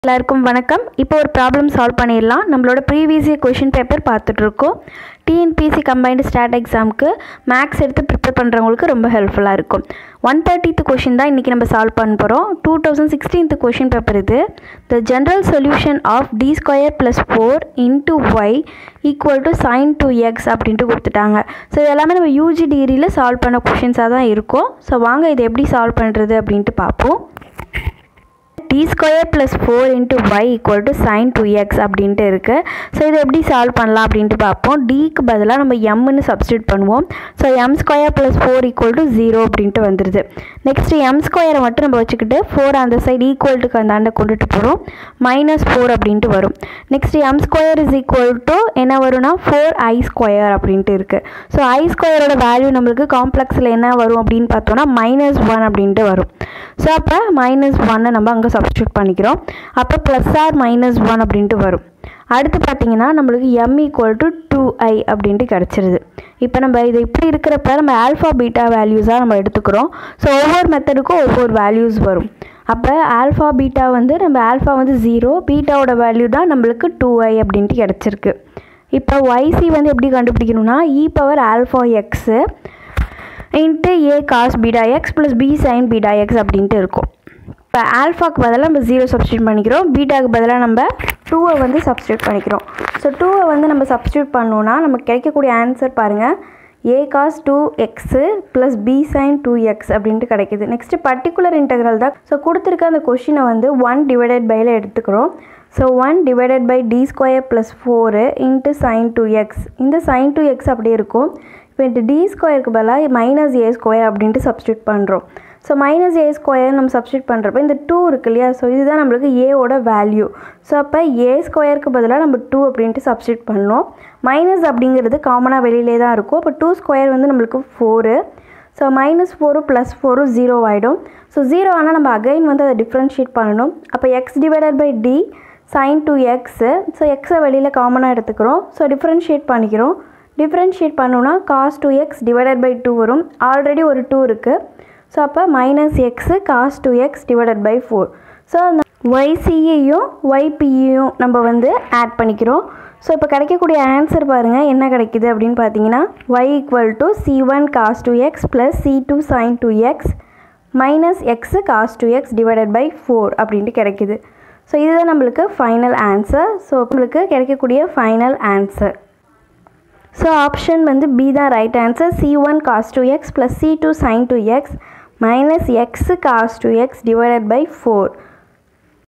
எல்லாருக்கும் வணக்கம். இப்போ ஒரு ப்ராப்ளம் சால்வ் பண்ணிடலாம். நம்மளோட ப்ரீவியஸ் இயர் கொஷின் பேப்பர் பார்த்துட்ருக்கோம். டிஎன்பிஎஸ்சி கம்பைன்டு ஸ்டாட் எக்ஸாமுக்கு மேக்ஸ் எடுத்து ப்ரிப்பேர் பண்ணுறவங்களுக்கு ரொம்ப ஹெல்ப்ஃபுல்லாக இருக்கும். 130th கொஷின் தான் இன்றைக்கி நம்ம சால்வ் பண்ண போகிறோம். 2016 கொஷின் பேப்பர் இது. The general solution of d square plus 4 into Y equal to sine 2x அப்படின்ட்டு கொடுத்துட்டாங்க. ஸோ இது எல்லாமே நம்ம யூஜி டிகிரியில் சால்வ் பண்ண கொஷின்ஸாக தான் இருக்கும். ஸோ வாங்க இதை எப்படி சால்வ் பண்ணுறது அப்படின்ட்டு பார்ப்போம். d square plus 4 into Y equal to sine 2x அப்படின்ட்டு இருக்குது. ஸோ இதை எப்படி சால்வ் பண்ணலாம் அப்படின்ட்டு பார்ப்போம். டிக்கு பதிலாக நம்ம எம்னு சப்ஸ்டியூட் பண்ணுவோம். So M square plus 4 equal to 0 அப்படின்ட்டு வந்துடுது. நெக்ஸ்ட் எம் ஸ்கொயரை மட்டும் நம்ம வச்சுக்கிட்டு 4 அந்த சைடு ஈக்குவல்ட்டுக்கு அந்தாண்ட கொண்டுட்டு போகிறோம். -4 அப்படின்ட்டு வரும். Next M square is equal to என்ன வரும்னா 4i ஸ்கொயர் அப்படின்ட்டு இருக்குது. ஸோ ஐ ஸ்கொயரோட வேல்யூ நம்மளுக்கு காம்ப்ளெக்ஸில் என்ன வரும் அப்படின்னு பார்த்தோன்னா -1 அப்படின்ட்டு வரும். ஸோ அப்போ -1 நம்ம அங்கே சப்ஸ்டியூட் பண்ணிக்கிறோம். அப்போ +r -1 அப்படின்ட்டு வரும். அடுத்து பார்த்தீங்கன்னா நம்மளுக்கு m ஈக்குவல் டு 2i அப்படின்ட்டு கிடச்சிருது. இப்போ நம்ம இது இப்படி இருக்கிறப்ப நம்ம ஆல்ஃபா பீட்டா வேல்யூஸாக நம்ம எடுத்துக்கிறோம். ஸோ ஒவ்வொரு மெத்தடுக்கும் ஒவ்வொரு வேல்யூஸ் வரும். அப்போ ஆல்ஃபா பீட்டா வந்து நம்ம ஆல்ஃபா வந்து 0, பீட்டாவோட வேல்யூ தான் நம்மளுக்கு 2i அப்படின்ட்டு கிடச்சிருக்கு. இப்போ yc வந்து எப்படி கண்டுபிடிக்கணும்னா e⁴x into a cos beta X plus b sin beta X அப்படின்ட்டு இருக்கும். இப்போ ஆல்ஃபாக்கு பதிலாக நம்ம 0 சப்ஸ்டியூட் பண்ணிக்கிறோம். பீட்டாவுக்கு பதிலாக நம்ம 2 வந்து சப்ஸ்டியூட் பண்ணிக்கிறோம். ஸோ 2 வந்து நம்ம சப்ஸ்டியூட் பண்ணோன்னா நமக்கு கிடைக்கக்கூடிய ஆன்சர் பாருங்கள், a cos 2x plus b sin 2x அப்படின்ட்டு கிடைக்கிது. நெக்ஸ்ட்டு பர்டிகுலர் இன்டெக்ரல் தான். ஸோ கொடுத்துருக்க அந்த கொஷினை வந்து 1 டிவைடட் பையில் எடுத்துக்கிறோம். So 1 divided by d square plus 4 into sin 2x. இந்த sin 2x அப்படியே இருக்கும். இப்போ இந்த d ஸ்கொயருக்கு பதிலாக -a ஸ்கொயர் அப்படின்ட்டு சப்ஸ்டியூட் பண்ணுறோம். ஸோ -a ஸ்கொயர் நம்ம சப்ஸ்டியூட் பண்ணுறப்ப இந்த 2 இருக்கு இல்லையா, ஸோ இதுதான் நம்மளுக்கு ஏவோட வேல்யூ. ஸோ அப்போ a ஸ்கொயருக்கு பதிலாக நம்ம 2 அப்படின்ட்டு சப்ஸ்டியூட் பண்ணோம். மைனஸ் அப்படிங்கிறது காமனாக வெளியிலே தான் இருக்கும். அப்போ 2 ஸ்கொயர் வந்து நம்மளுக்கு 4. ஸோ -4 + 4 0 ஆகிடும். ஸோ 0 ஆனால் நம்ம அகைன் வந்து அதை டிஃப்ரென்ஷியேட் பண்ணணும். அப்போ x divided by d sin 2x. So எக்ஸை வெளியில் காமனாக எடுத்துக்கிறோம். ஸோ டிஃப்ரென்ஷியேட் பண்ணிக்கிறோம். டிஃப்ரென்ஷியேட் பண்ணோன்னா cos 2x டிவைடட் பை 2 வரும். ஆல்ரெடி ஒரு 2 இருக்குது. ஸோ அப்போ -x cos 2x divided by 4. So அந்த yc-யையும் yp-யையும் நம்ம வந்து ஆட் பண்ணிக்கிறோம். ஸோ இப்போ கிடைக்கக்கூடிய ஆன்சர் பாருங்கள் என்ன கிடைக்கிது அப்படின்னு பார்த்தீங்கன்னா y equal to c1 cos 2x plus c2 sin 2x -x cos 2x divided by 4 அப்படின்ட்டு கிடைக்கிது. ஸோ இதுதான் நம்மளுக்கு ஃபைனல் ஆன்சர். ஸோ நம்மளுக்கு கிடைக்கக்கூடிய ஃபைனல் ஆன்சர். ஸோ ஆப்ஷன் வந்து பி தான் right answer. c1 cos 2x plus c2 sin 2x -x cos 2x divided by 4.